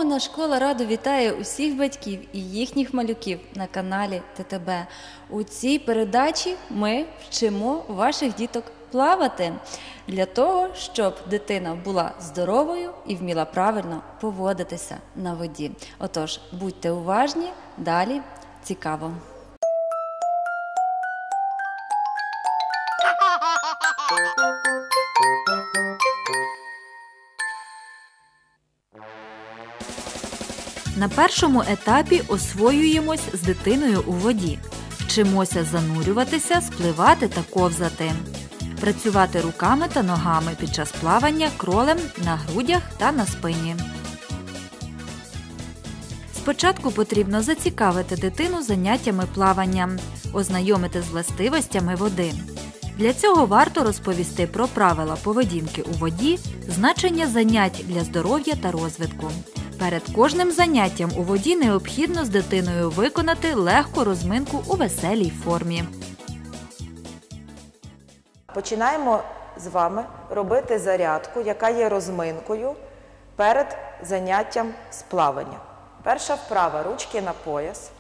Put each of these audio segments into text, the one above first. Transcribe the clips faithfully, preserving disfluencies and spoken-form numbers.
Мовна школа радо вітає усіх батьків і їхніх малюків на каналі Те Те Бе. У цій передачі ми вчимо ваших діток плавати для того, щоб дитина була здоровою і вміла правильно поводитися на воді. Отож, будьте уважні, далі цікаво. На першому етапі освоюємось з дитиною у воді. Вчимося занурюватися, спливати та ковзати. Працювати руками та ногами під час плавання кролем на грудях та на спині. Спочатку потрібно зацікавити дитину заняттями плавання, ознайомити з властивостями води. Для цього варто розповісти про правила поведінки у воді, значення занять для здоров'я та розвитку. Перед кожним заняттям у воді необхідно з дитиною виконати легку розминку у веселій формі. Починаємо з вами робити зарядку, яка є розминкою перед заняттям з плавання. Перша вправа – ручки на пояс,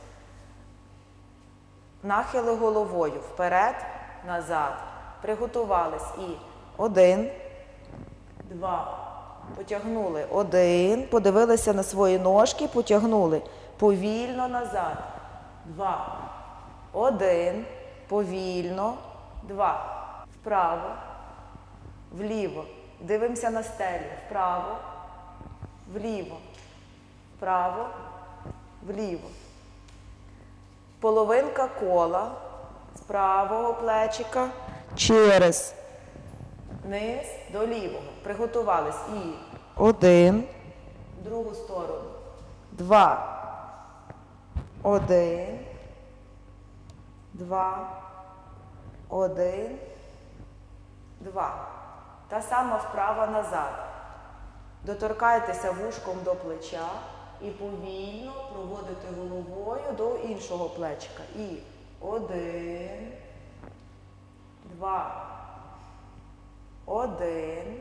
нахили головою вперед, назад. Приготувались і один, два, потягнули, один, подивилися на свої ножки, потягнули, повільно назад, два, один, повільно, два, вправо, вліво, дивимося на стелю, вправо, вліво, вправо, вліво. Половинка кола з правого плечика через низ до лівого. Приготувались і один, в другу сторону, два, один, два, один, два. Та сама вправа назад. Доторкайтеся вушком до плеча і повільно проводите головою до іншого плечика. І один, два, один,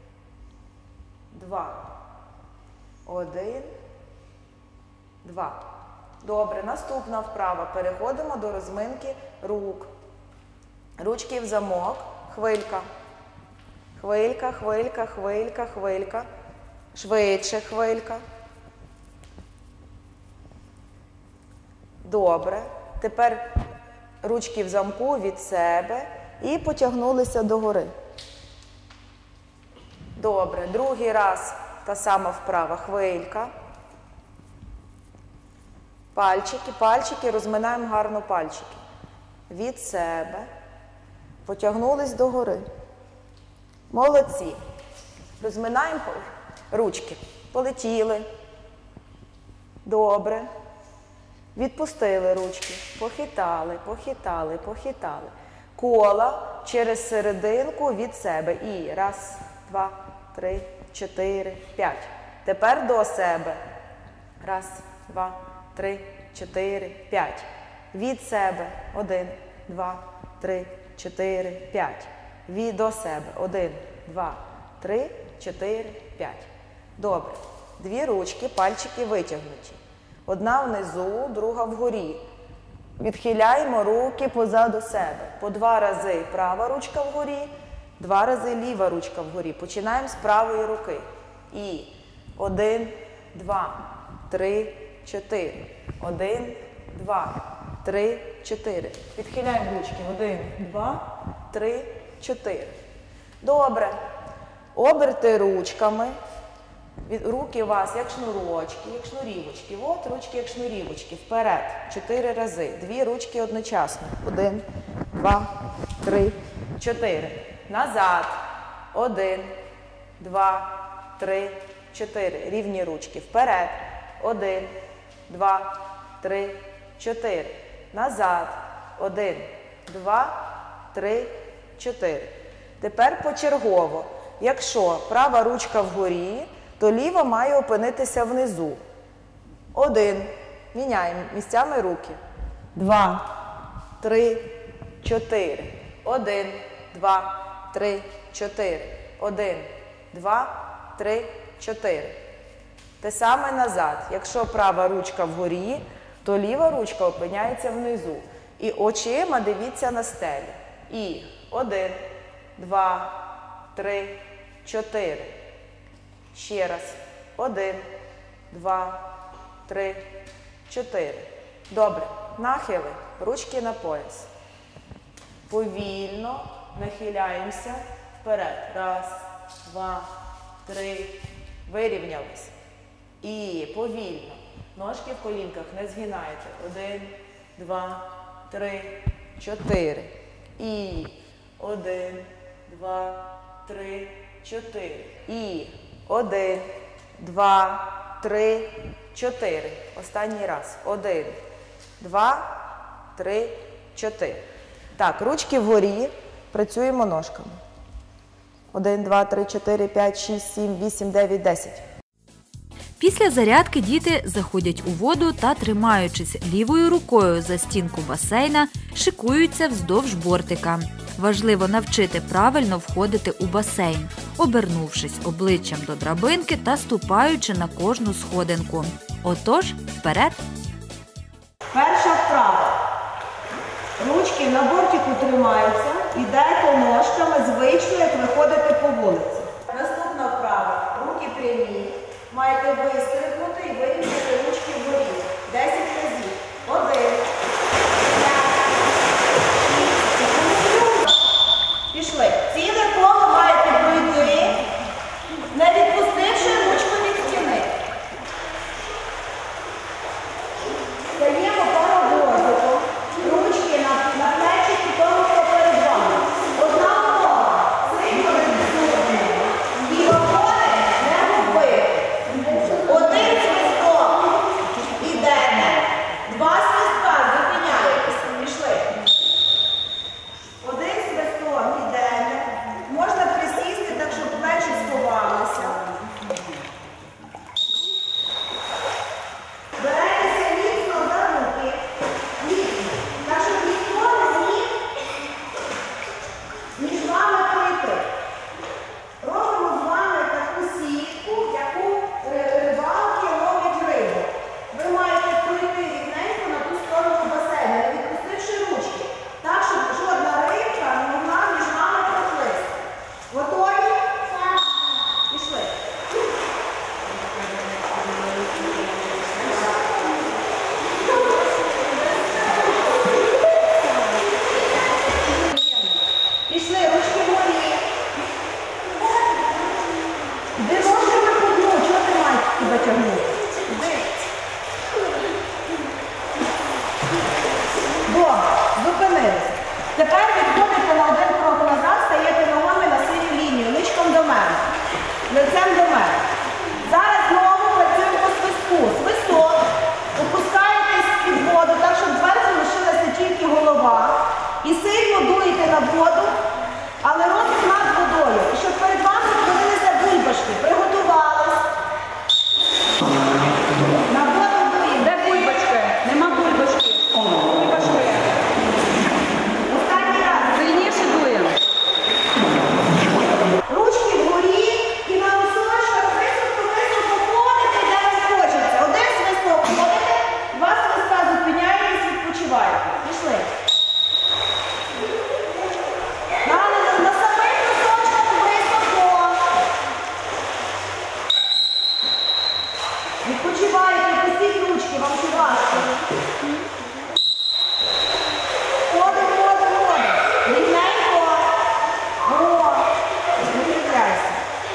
два, один, два. Добре, наступна вправа. Переходимо до розминки рук. Ручки в замок, хвилька. Хвилька, хвилька, хвилька, хвилька. Швидше хвилька. Добре. Тепер ручки в замку від себе і потягнулися догори. Добре. Другий раз та сама вправа. Хвилька. Пальчики, пальчики, розминаємо гарно пальчики. Від себе. Потягнулись догори. Молодці. Розминаємо ручки. Полетіли. Добре. Відпустили ручки. Похитали, похитали, похитали. Кола через серединку від себе. І раз, два, три, чотири, п'ять. Тепер до себе. Раз, два, три, чотири, п'ять. Від себе. Один, два, три, чотири, п'ять. Від до себе. Один, два, три, чотири, п'ять. Добре. Дві ручки, пальчики витягнуті. Одна внизу, друга вгорі. Відхиляємо руки позаду себе. По два рази права ручка вгорі, два рази ліва ручка вгорі. Починаємо з правої руки. І один, два, три, чотири. Один, два, три, чотири. Відхиляємо ручки. Один, два, три, чотири. Добре. Оберти ручками. Руки у вас як шнурочки, як шнурівочки. От ручки як шнурівочки. Вперед. Чотири рази. Дві ручки одночасно. Один, два, три, чотири. Назад. Один, два, три, чотири. Рівні ручки. Вперед. Один, два, три, чотири. Назад. Один, два, три, чотири. Тепер почергово. Якщо права ручка вгорі, то ліва має опинитися внизу. Один. Міняємо місцями руки. Два, три, чотири. Один, два, три, чотири. Один, два, три, чотири. Те саме назад. Якщо права ручка вгорі, то ліва ручка опиняється внизу. І очима дивіться на стелю. І один, два, три, чотири. Ще раз. Один, два, три, чотири. Добре. Нахили. Ручки на пояс. Повільно нахиляємося вперед. Раз, два, три. Вирівнялись. І повільно. Ножки в колінках не згинаєте. Один, два, три, чотири. І один, два, три, чотири. І один, два, три, чотири. Останній раз. Один, два, три, чотири. Так, ручки вгорі. Працюємо ножками. Один, два, три, чотири, п'ять, шість, сім, вісім, дев'ять, десять. Після зарядки діти заходять у воду та, тримаючись лівою рукою за стінку басейна, шикуються вздовж бортика. Важливо навчити правильно входити у басейн, обернувшись обличчям до драбинки та ступаючи на кожну сходинку. Отож, вперед! Перша вправа. Ручки на бортику тримаються, ідете ножками звично, як виходите по вулиці. Наступна вправа. Руки прямі. Маєте вистрибнути і вирівняти ручки вгорі. Десять разів. Один. Пішли. Ціле коло маєте пройти, не відпустивши ручку від стіни. Стаємо паровозиком. Ручки на, на плечі того, хто перед вами. Одна нога. Сильно відсутня. І опори не губити. Один свисток. Ідемо. Два свистка. Зупиняєтеся. Пішли. Один свисток. Ідемо. Можна присісти так, щоб плечі сховалися. Беретеся міцно за руки. Міцно. Так, щоб ніхто не зміг між вами пройти. Робимо з вами таку сітку, яку рибалки ловлять рибу. Ви маєте пройти рівненько на ту сторону басейну, не відпустивши ручки. Так, щоб жодна рибка не могла між вами проплисти. Готові? Пішли. Пішли, ручки вгорі. Де ножками по дну? Чого ти маєш тебе тягнути? Де? Добре, зупинилися. Тепер відходите на один крок назад, стаєте ногами на синю лінію, личком до мене, лицем до мене. Зараз знову працюємо по свистку. Свисток. Опускаєтесь під воду, так, щоб зверху лишилася тільки голова. І сильно дуєте на воду, але ротик над водою. І щоб перед вами утворилися бульбашки. Приготувались. На воду дуємо. Де бульбашки? Нема бульбашки. Бульбашки. Останній раз. Сильніше дуємо. Ручки вгорі і на носочках високо-високо ходите, де вам хочеться. Один свисток ходите, два свистка зупиняєтесь, відпочиваєте. Пішли. На, на, на самих носочках високо. Відпочиваєте, пустіть ручки, вам чи важко. Ходимо, ходимо, ходимо. Рівненько. О, закріпляйся.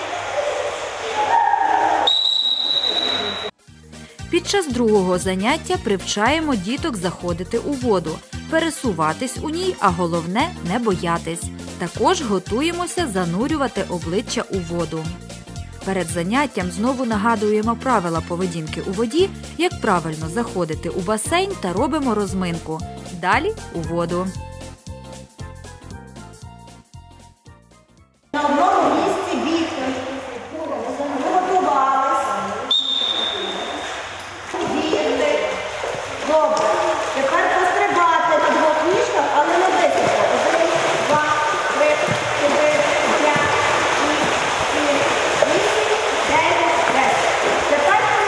Під час другого заняття привчаємо діток заходити у воду, пересуватись у ній, а головне – не боятись. Також готуємося занурювати обличчя у воду. Перед заняттям знову нагадуємо правила поведінки у воді, як правильно заходити у басейн та робимо розминку. Далі у воду. На одному місці бігти. Готувались. Бігти. Добре. Тепер пострибати на двох ніжках, але не високо. Один, два, три, чотири, п'ять, шість, сім, вісім, дев'ять, десять. Тепер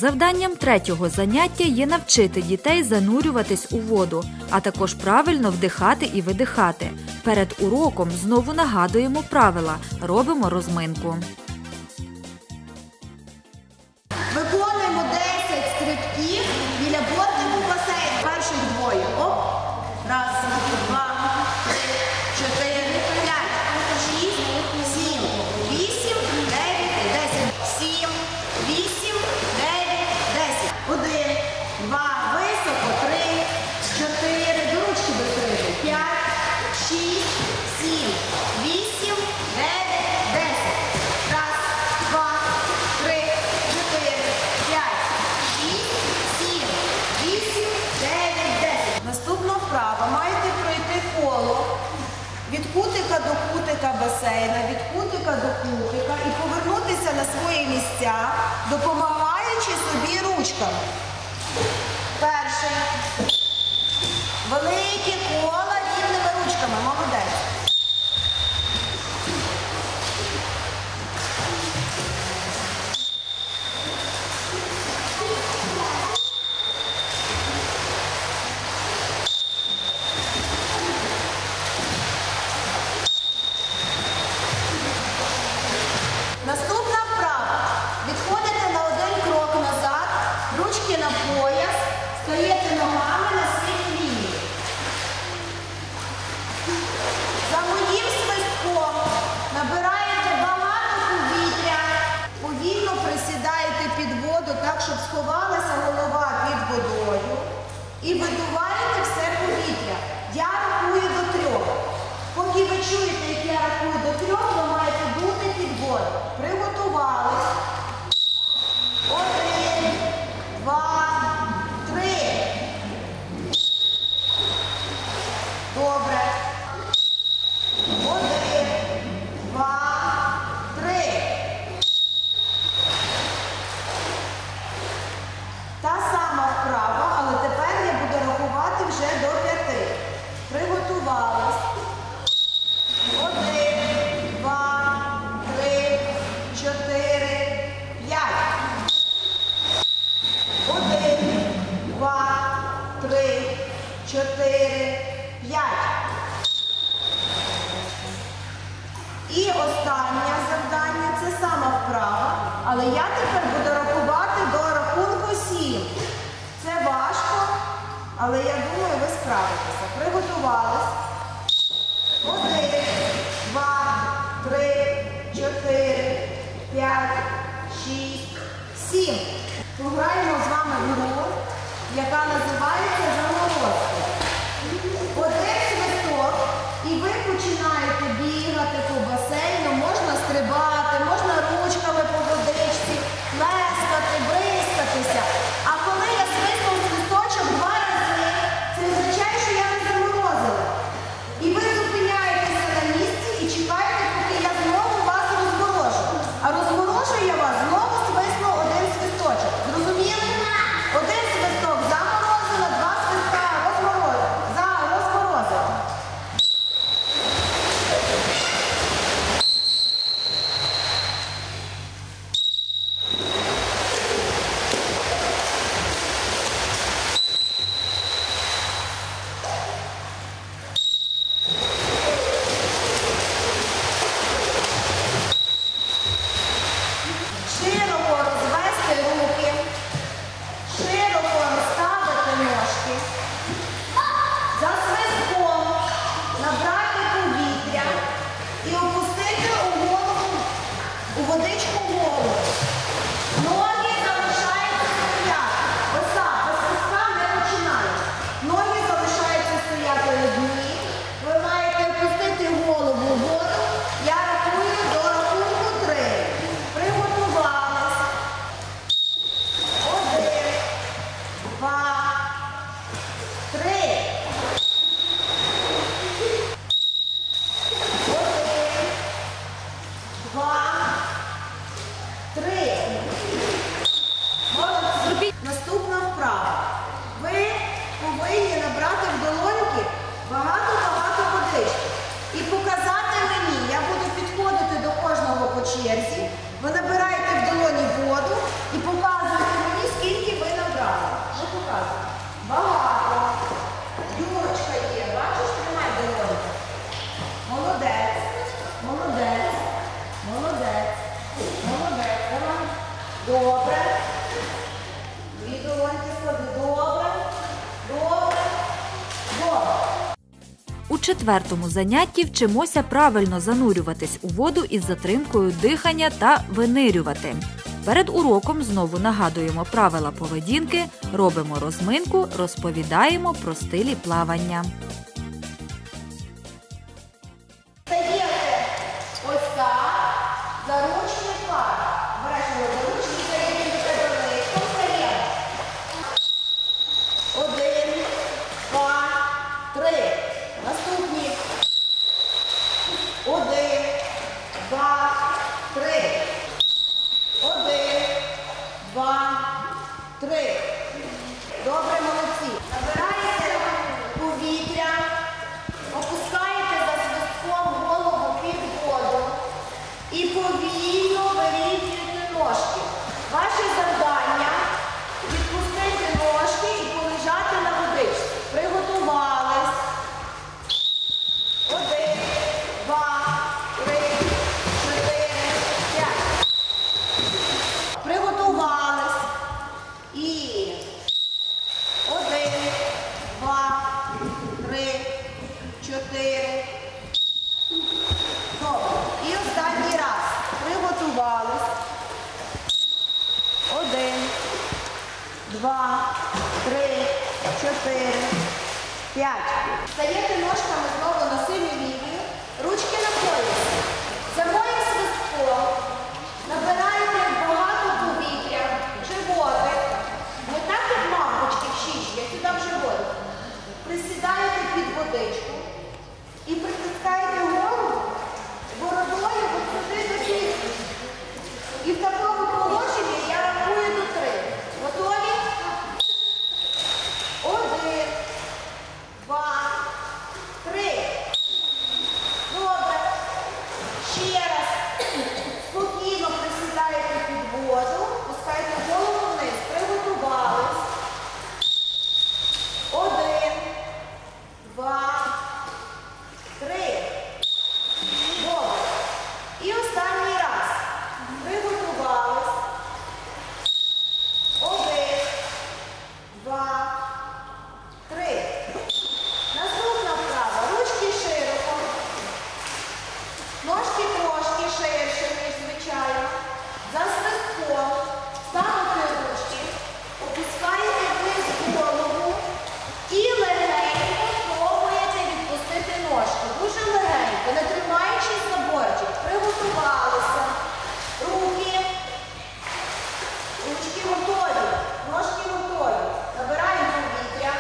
Завданням третього заняття є навчити дітей занурюватись у воду, а також правильно вдихати і видихати. Перед уроком знову нагадуємо правила, робимо розминку. Виконуємо десять стрибків біля бортику басейну. Перших двоє. Оп. Раз, два, три, чотири, п'ять, шість, сім, вісім, дев'ять, десять. Сім, вісім, дев'ять, десять. Один, два, високо, три, чотири, до ручки дотримуй. П'ять, шість, сім, вісім, дев'ять, десять. Раз, два, три, чотири, п'ять, шість, сім, вісім, дев'ять, десять. Наступна вправа. Маєте пройти коло від кутика до кутика басейна, від кутика до кутика і повернутися на свої місця, допомагаючи собі ручками. Перше. Велике коло рівними ручками. Молодець. Наступна вправа. Відходите на один крок назад, ручки на пояс, стаєте ногами на свій лінії. За моїм свистком набираєте багато повітря, повільно присідаєте під воду так, щоб сховалася голова під водою і видуваєте все повітря. Я рахую до трьох. Поки ви чуєте, як я рахую до трьох, ви маєте бути під воду. Приготувались. Один, два, три. Добре. Один, два, три. Та сама вправа, але тепер я буду рахувати вже до п'яти. Приготувались. Один, два, три, чотири, п'ять. Один, два, три, чотири, п'ять. І останнє завдання – це сама вправа, але я тепер буду рахувати до рахунку сім. Це важко, але я думаю, ви справитеся. Приготувались. Один, два, три, чотири, п'ять, шість, сім. Пограємо з вами в гру, яка називається «Заморозки». Один свисток, і ви починаєте бігати по басейну, можна стрибати, можна ручками по водичці, плескати, бризкатися. А коли я свистнув свисточок два рази, це означає, що я не заморозила. І ви зупиняєтеся на місці і чекаєте, поки я знову вас розморожу. А розморожу я вас знову свисну один свисточок. Зрозуміли? Один свисток заморозила, два свистка розморозила. За розморозила. четвертому занятті вчимося правильно занурюватись у воду із затримкою дихання та винирювати. Перед уроком знову нагадуємо правила поведінки, робимо розминку, розповідаємо про стилі плавання. Стаєте ось так, заручний пар. Бережемо заручний, стаєте до тебе близько, стаємо. Один, два, три. Наступні. Один, два, три. Один, два, три. Добре, молодці. Набираєте повітря, опускаєте за свистком голову під воду і повільно вирівнюєте ножки. Ваше завдання – відпустити ножки і полежати на водичці. Приготувались. Один, два, три, чотири, п'ять. Приготувались. І один, два, три, чотири. Добре. І останній раз. Приготувались. Один, два, три, чотири, п'ять. Стаєте ножками знову на синю лінію. Ручки на поясі. За моїм свистком набираєте багато повітря, животик. Не так, як мамочки в щічки, а сюди в животик. Присідаєте під водичку і притискаєте голову бородою от сюди до кістки. І в такому положенні я рахую до три. Готові? Один, два, три. Добре. Ще раз. Спокійно присідаєте під воду, пускаєте голову вниз. Приготувались. Один, два, три. Добре. І останній раз. Приготувались. Один, два, три. Наступна вправа. Ручки широко. Ножки трошки ширше, ніж звичайно. За свистком ставите ручки, опускаєте вниз голову і легенько пробуєте відпустити ножки. Дуже легенько, не тримаючись за бортик. Приготувалися. Руки. Ручки готові. Ножки готові. Набираємо повітря.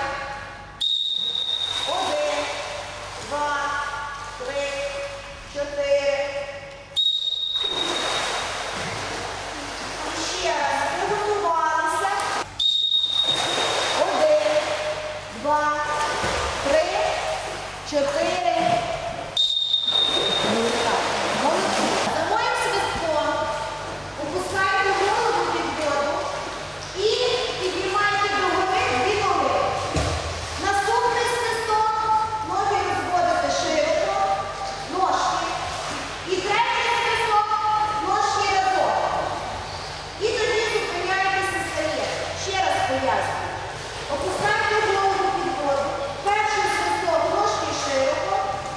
Один, два, три, чотири. І ще раз. Приготувалися. Один, два, три, чотири. Молодці. За моїм свистком опускаєте голову під воду і піднімаєте догори дві ноги. Наступний свисток, ноги розводите широко, ножки. І третій свисток, ножки разом. І тоді зупиняєтеся і стаєте. Ще раз пояснюю. Опускаєте голову під воду. Перший свисток, ножки широко.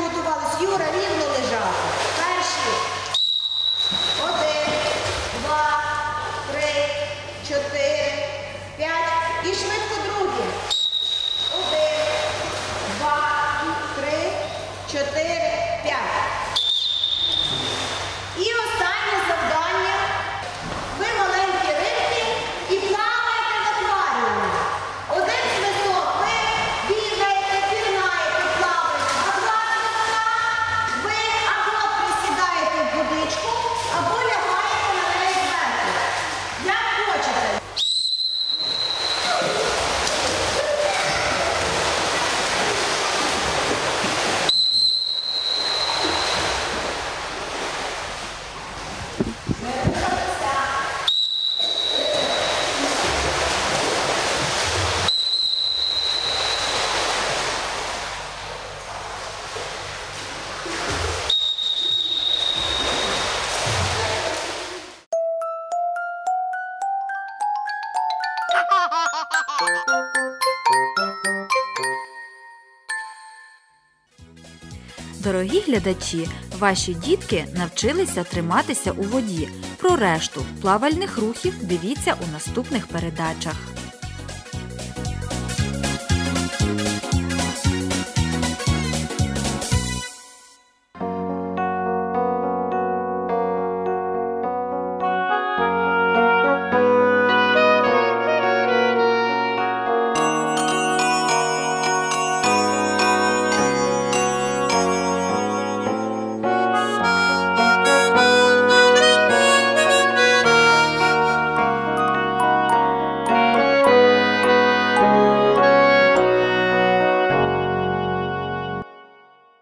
приготувались. Юра, рівно лежати. Перші. Один, два, три, чотири, п'ять. І швидко другі. Один, два, три, чотири, п'ять. І останнє завдання. Ви маленькі рибки і плаваєте в акваріумі. Один свисток, ви бігаєте, пірнаєте, плаваєте. А два свистка, ви або присідаєте в водичку, або лягаєте на неї зверху. Як хочете. Дорогі глядачі, ваші дітки навчилися триматися у воді. Про решту плавальних рухів дивіться у наступних передачах.